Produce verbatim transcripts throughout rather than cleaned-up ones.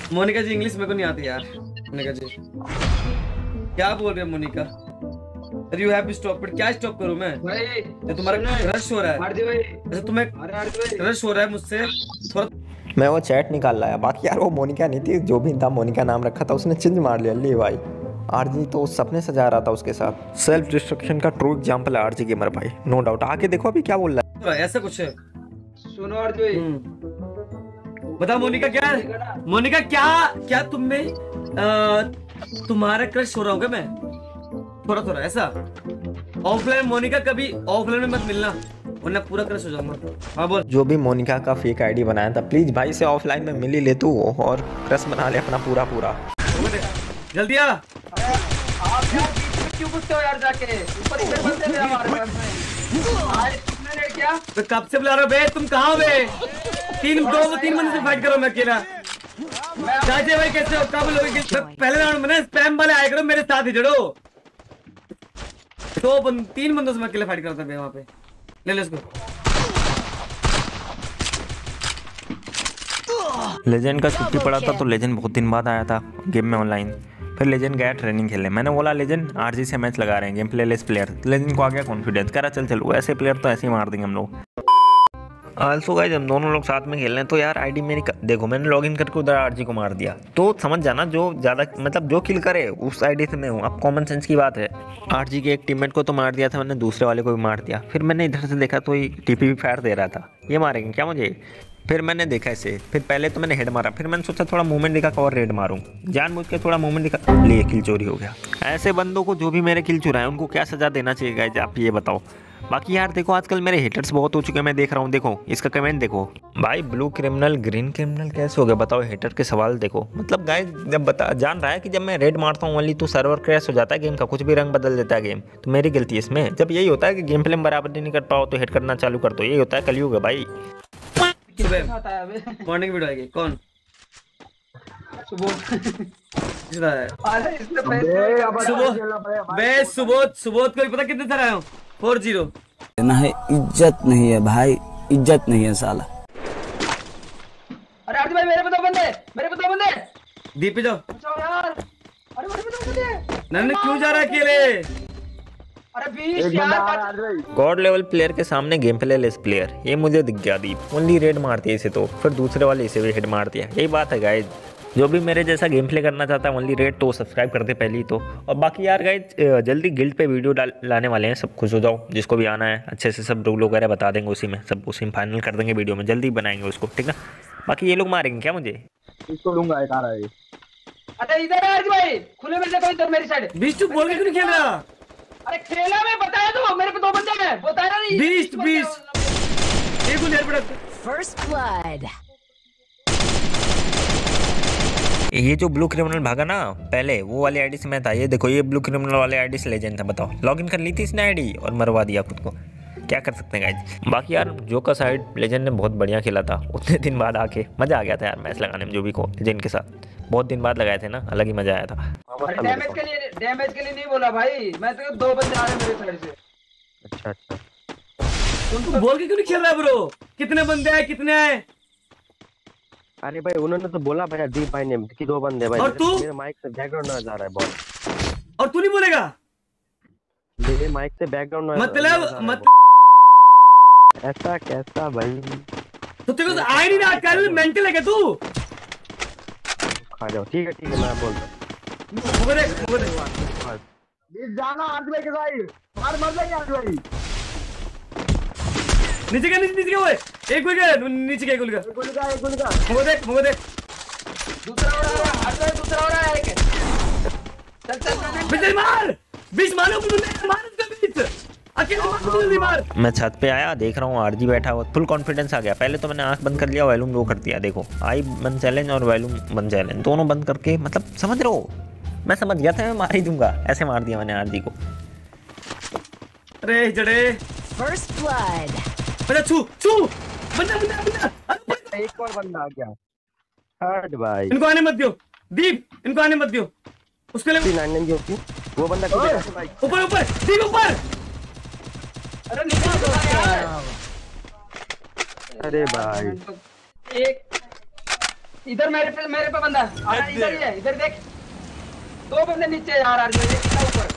मोनिका जी English मेरे को नहीं आती यार। मोनिका जी क्या बोल रहे हो Monica? You have to stop it. क्या स्टॉप करूं मैं? भाई तो तुम्हारा रश हो रहा है। आरती भाई, अच्छा तुम्हें रश हो रहा है मुझसे थोड़ा। मैं वो चैट निकाल लाया। बाकी यार वो मोनिका नहीं थी, जो भी था मोनिका नाम रखा था, उसने चिंज मार लिया। ले भाई आरजी तो सपने सजा रहा था उसके साथ। सेल्फ डिस्ट्रक्शन का ट्रू एग्जांपल है आरजी गेमर भाई, नो डाउट। आके देखो अभी क्या बोल रहा है। ऐसा कुछ है। सुनो आरती भाई, बता मोनिका क्या है? मोनिका क्या क्या तुम में तुम्हारा क्रश हो रहा होगा मैं थोड़ा थोड़ा ऐसा? ऑफलाइन मोनिका कभी ऑफलाइन में मत मिलना वरना पूरा क्रश हो जाऊंगा। हाँ बोल। जो भी मोनिका का फेक आईडी बनाया था, प्लीज भाई से ऑफलाइन में मिल ही ले तू और क्रश बना ले अपना पूरा पूरा। जल्दी आ। आप क्यों पूछते हो यार? जाके ऊपर ही बंदे हैं हमारे पास में। आज तुमने ने क्या? मैं कब से बुला रहा हूँ बे? तुम कहाँ बे? तीन दो तीन बंदे से फाइट करो मैं अकेला। चाचे भाई कैसे हो? कब लोगे? पहले राउंड में ना स्पैम वाले आए करो, मेरे साथ ही जड़ो। दो बंद तीन बंदों से मैं अकेले फाइट करता था वहाँ पे। ले ले इसको। लेजेंड का छुट्टी पड़ा था तो लेजेंड बहुत दिन बाद आया था गेम में ऑनलाइन। फिर लेजेंड गया ट्रेनिंग खेलने। मैंने बोला लेजेंड आरजी से मैच लगा रहे हैं, game play less player. Legend को आ गया कॉन्फिडेंस, कह रहा चल चलो ऐसे प्लेयर तो ऐसे ही मार देंगे हम लोग। आल्सो गाइस हम दोनों लोग साथ में खेल रहे हैं तो यार आईडी मेरी देखो, मैंने लॉगिन करके उधर आरजी को मार दिया। तो समझ जाना जो ज़्यादा मतलब जो किल करे उस आईडी से मैं हूँ। अब कॉमन सेंस की बात है। आरजी के एक टीममेट को तो मार दिया था मैंने, दूसरे वाले को भी मार दिया। फिर मैंने इधर से देखा तो ये टीपी भी फायर दे रहा था, ये मारेंगे क्या मुझे? फिर मैंने देखा इसे, फिर पहले तो मैंने हेड मारा, फिर मैंने सोचा थोड़ा मूवमेंट दिखा और रेड मारूं। जानबूझ के थोड़ा मूवमेंट दिखा, लिए किल चोरी हो गया। ऐसे बंदों को जो भी मेरे किल चुराए उनको क्या सजा देना चाहिए गाइस, आप ये बताओ। बाकी यार देखो आजकल मेरे हेटर्स बहुत हो चुके हैं, मैं देख रहा हूँ। देखो इसका कमेंट देखो भाई, ब्लू क्रिमिनल ग्रीन क्रिमिनल कैसे हो गया बताओ? हेटर के सवाल देखो। मतलब गाइस जब बता जान रहा है कि जब मैं रेड मारता हूँ ओनली तो सर्वर क्रैश हो जाता है गेम का, कुछ भी रंग बदल देता है गेम। तो मेरी गलती है इसमें। जब यही होता है कि गेम प्ले में बराबर नहीं कर पाओ तो हेट करना चालू कर दो, यही होता है कलयुग है भाई। मॉर्निंग वीडियो आएगी कौन? सुबह बे सुबोध सुबोध को पता कितने सारे आए हो? फोर जीरो ना है, इज्जत नहीं है भाई, इज्जत नहीं है साला। अरे आरती भाई मेरे पे दो बंदे, मेरे पे दो बंदे। दीप पे जाओ यार। अरे मेरे पे दो बंदे। नन्हे क्यों जा रहा है अकेले? अरे बीस यार। गॉड लेवल प्लेयर के सामने गेम प्ले लेस प्लेयर, ये मुझे दिख गया। दीप ओनली रेड मारती है इसे तो, फिर दूसरे वाले इसे भी हेड मार दिया। यही बात है गाइज, जो भी मेरे जैसा गेम प्ले करना चाहता है ओनली रेड तो सब्सक्राइब कर दे पहले ही तो। और बाकी यार गाइज जल्दी गिल्ड पे वीडियो डाल लाने वाले हैं, सब खुश हो जाओ। जिसको भी आना है अच्छे से सब रूल वगैरह बता देंगे, उसी में सब उसी में फाइनल कर देंगे वीडियो में, जल्दी बनाएंगे उसको, ठीक ना? बाकी ये लोग मारेंगे क्या मुझे? इसको लूंगा एक आ रहा है। अरे इधर आ भाई, खुले में से कोई इधर मेरी साइड। बीस तू बोल के क्यों नहीं खेल रहा? अरे खेला मैं, बताया तो मेरे पे दो बंदे हैं, बताया नहीं। बीस बीस एक गुलेर पड़ा। First blood. ये जो ब्लू क्रिमिनल भागा ना पहले, वो वाली आईडी से मैं था। ये देखो ये ब्लू क्रिमिनल वाले आईडी से लेजेंड था। बताओ लॉगिन कर ली थी इसने आईडी और मरवा दिया खुद को। क्या कर सकते हैं गाइज। बाकी यार जो का साइड लेजेंड ने बहुत बढ़िया खेला था। उतने दिन बाद आके मजा आ गया था यार मैच लगाने में, जो भी को लेजेंड के साथ बहुत दिन बाद लगाए थे ना, अलग ही मजा आया था। डैमेज के लिए डैमेज के लिए नहीं बोला भाई, मैं तो दो बंदे आ रहे मेरे साइड से। अच्छा अच्छा तुम बोल के क्यों नहीं खेल रहा ब्रो? कितने बंदे आए कितने आए? अरे भाई उन्होंने तो बोला भाई दीप भाई ने कि दो बंदे भाई। और तू? मेरे माइक से बैकग्राउंड नॉइज आ रहा है बहुत। और तू नहीं बोलेगा? मेरे माइक से बैकग्राउंड नॉइज मतलब मतलब ऐसा कैसा भाई? तो तेरे को आई नहीं ना कर, मेंटल है क्या तू? खा जाओ। ठीक है ठीक है मैं बोल रहा हूं। मुझे देख मुझे देख बीस जाना आरती भाई के साइड, मार मर जाएंगे आरती भाई। नीचे का नीचे नीचे का ओए, एक गोली का नीचे का, एक गोली का एक गोली का एक गोली का। मुझे देख मुझे देख दूसरा हो रहा है, आरती भाई दूसरा हो रहा है एक। चल चल बिजली मार, बीस मारो मुझे, मार उसका बीस अकेले मार, जल्दी मार। मैं छत पे आया, देख रहा हूँ आरजी बैठा हुआ, फुल कॉन्फिडेंस आ गया। पहले तो मैंने आंख बंद कर लिया, वॉल्यूम लो कर दिया। देखो आई बंद चैलेंज और वॉल्यूम बंद चैलेंज दोनों बंद करके, मतलब समझ रहे हो, मैं समझ गया था मैं मार ही दूंगा, ऐसे मार दिया मैंने आरजी को। अरे जड़े फर्स्ट ब्लड। बंदा छू छू बंदा बंदा बंदा एक और बंदा आ गया थर्ड भाई। इनको आने मत दियो दीप, इनको आने मत दियो। उसके लिए नाइन जो थी वो बंदा भाई ऊपर ऊपर दीप ऊपर। अरे निकल दो यार। अरे भाई एक इधर मेरे पे मेरे पे बंदा आ रहा है, इधर ही है, इधर देख दो बंदे नीचे यार आर जो एक था ऊपर।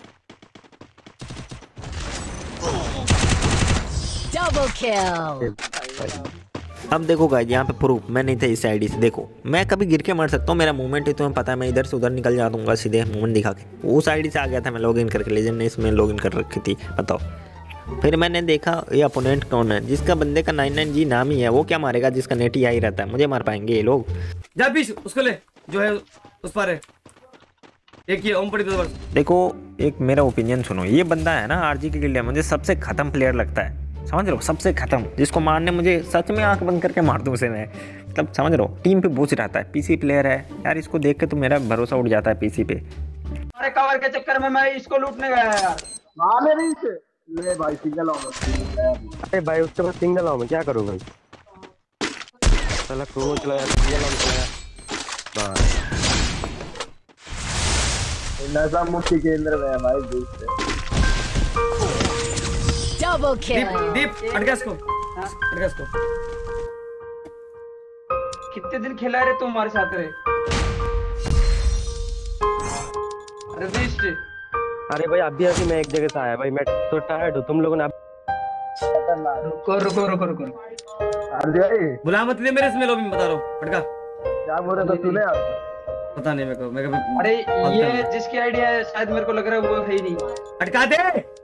Double kill. अब देखो गाइस यहाँ पे प्रूफ मैं नहीं था इस आईडी से। देखो मैं कभी गिर के मर सकता हूँ, मेरा मूवमेंट है तुम्हें पता है, मैं इधर से उधर निकल जा दूंगा सीधे मूवमेंट दिखा के। उस आईडी से आ गया था मैं लॉगिन करके, लेजेंड ने इसमें लॉगिन कर रखी थी बताओ। फिर मैंने देखा ये अपोनेंट कौन है, जिसका बंदे का नाइन नाइन जी नाम ही है, वो क्या मारेगा जिसका नेट ही आई रहता है। मुझे मार पाएंगे ये लोग? जा बीच उसको ले जो है उस पर है एक ये ओम पड़ी तो बस। देखो एक मेरा ओपिनियन सुनो, ये बंदा है ना आरजी के लिए मुझे सबसे खत्म प्लेयर लगता है, समझ रहे हो, सबसे खत्म, जिसको मारने मुझे सच में आंख बंद करके मार दूं उसे मैं, मतलब समझ रहे हो। टीम पे बूझ रहता है, पीसी प्लेयर है यार, इसको देख के तो मेरा भरोसा उठ जाता है पीसी पे। अरे कवर के चक्कर में मैं इसको लूटने गया यार। मारने नहीं से ले भाई, सिंगल आओ। अरे भाई उसके बाद सिंगल आओ मैं क्या करूँ भाई, चला क्रोनो चलाया, सिंगल आओ चलाया बस। नशा मुक्ति केंद्र में है भाई दोस्त। Double दीप kill. दीप अटका इसको अटका इसको। कितने दिन खेला रे तू हमारे साथ रे? अरे बेस्ट। अरे भाई अभी अभी मैं एक जगह से आया भाई, मैं तो टायर्ड हूँ, तुम लोगों ने रुको रुको रुको रुको अरे बुला मत ले मेरे इसमें लॉबी में बता रहा हूँ अटका। क्या बोल रहे थे तूने यार? पता नहीं मेरे को मैं कभी अरे ये जिसकी आईडिया है शायद मेरे को लग रहा है वो है ही नहीं। अटका दे।